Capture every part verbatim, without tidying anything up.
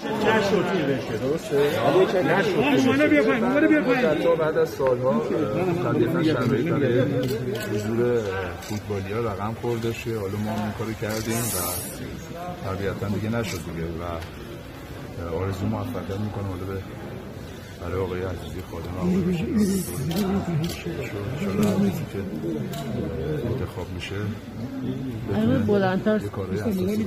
نشد بشه درسته؟ نشد. آمانه بیا پایین، آمانه بیا پایین. حتی بعد از سالها طبیعتا شرایط برای حضور فوتبالی‌ها رقم خورده شه. حالا ما این کارو کردیم و طبیعتا دیگه نشد دیگه و آرزو موفقیت میکنم حالا به برای آقای عزیزی خادم آقای بشه شاید عزیزی که انتخاب میشه بتونه بلندتر یه کارهای اساسی برای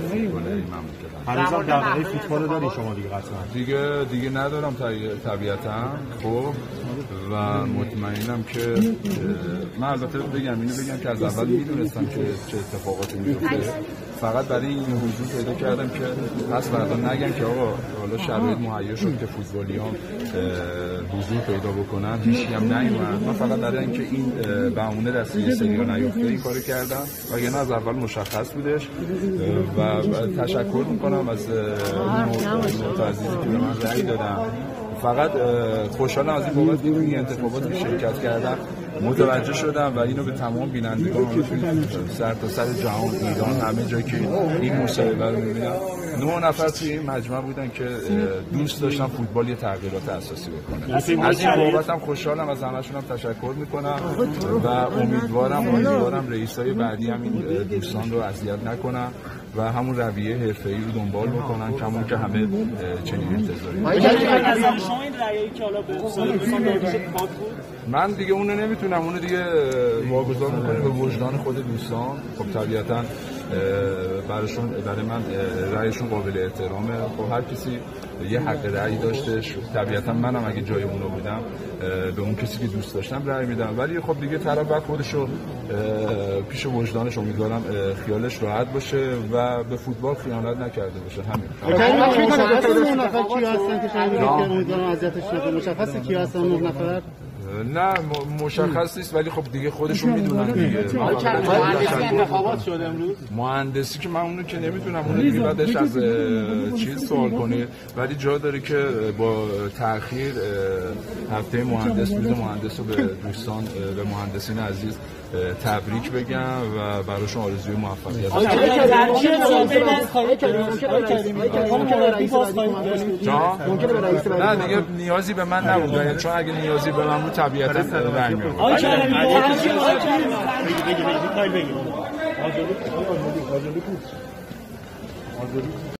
مملکت هنوز هم دغدغه فوتبال داری شما دیگه قطعا دیگه دیگه ندارم طبیعتا. خب و مطمئنم که من البته بگم اینو بگم که از اول میدونستم که چه اتفاقاتی میفته، فقط برای این حضور پیدا کردم که پس فردا نگم که آقا حالا شرایط مهیا شد که فوتبالیان حضور پیدا بکنن، هیچ هم نیومد. من فقط برای اینکه این بهونه دست یه سریا نیفته این کارو کردم و یعنی از اول مشخص بودش و تشکر میکنم از نوت عزیزی که به من رأی دادن. فقط خوشحالم از این بابت که این انتخابات شرکت کردم، متوجه شدم و اینو به تمام بینندگان سر تا سر جهان، ایران، همه جایی که این مصاحبه رو می‌بینم، نه نفر توی این مجمع بودن که دوست داشتن فوتبال یه تغییرات اساسی بکنه. از این بابت هم خوشحالم، از همشون هم تشکر میکنم و امیدوارم امیدوارم رئیسای بعدی هم این دوستان رو اذیت نکنن و همون رویه حرفه‌ای رو دنبال بکنن کمون که همه چنین انتظاری دارن. شما این رأیی که حالا به سال دوستان داده شد پاک بود؟ من دیگه اونو نمیتونم، اونو دیگه واگذار میکنیم به وجدان خود دوستان. خب طبیعتا براشون برای من رأیشون قابل احترامه. خب هر کسی یه حق رأی داشته، طبیعتا منم اگه جای اونو بودم به اون کسی که دوست داشتم رأی میدم، ولی خب دیگه طرف بعد خودشو پیش وجدانش امیدوارم خیالش راحت باشه و به فوتبال خیانت نکرده باشه. همین. مشخصه نه نفر کی هستن که شاید امیدوارم اذیتش نکنه؟ مشخصه کی هستن نه نفر؟ نه مشخص نیست ولی خب دیگه خودشون میدونن دیگه. مهندسی انتخابات شد امروز. مهندسی که من اونو که نمیتونم، اونو دیگه بعدش از چیز سوال کنید، ولی جا داره که با تأخیر هفته مهندس روز مهندس رو به دوستان به مهندسین عزیز تبریک بگم و براشون آرزوی موفقیت نه دیگه نیازی به من نبود، چون اگه نیازی به من بود طبیعتا رنگ می‌آورد.